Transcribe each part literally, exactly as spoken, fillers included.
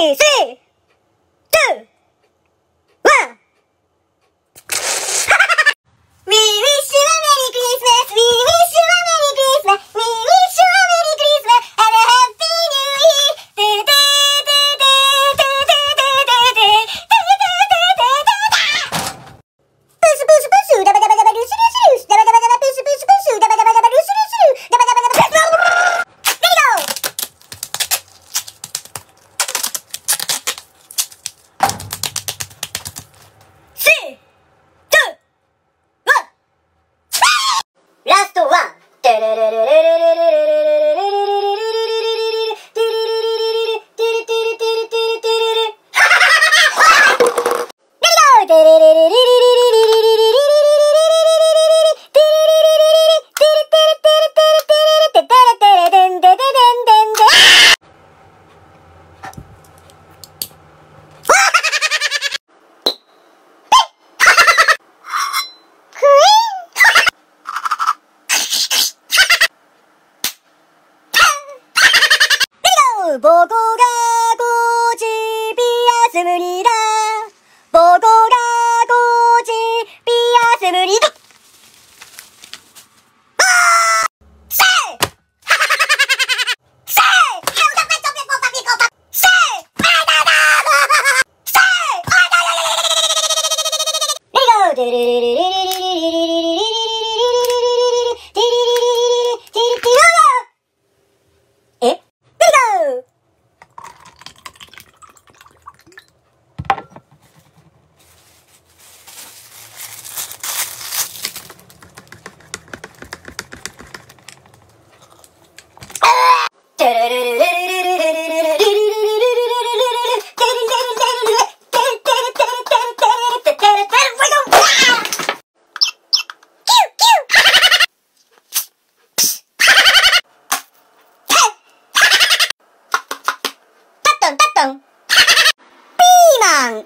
Ready, three, two, one. We wish you a Merry Christmas. We wish you a Merry Christmas. We wish you a Merry Christmas and a Happy New Year. Do do do do do do do do do do. Push push push. Da ba da ba da ba do do do. Da ba da ba da ba push push push. Da ba da ba da ba do do do. Da ba da ba da ba. There you go. Three, two, one. Last one. 보고가 고집이었습니다. 보고가 고집이었습니다. 세! 세! 세! 에? 피망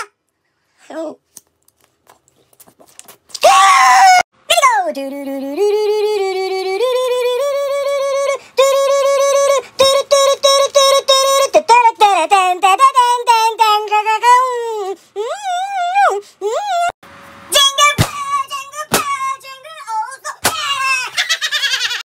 do do do do do.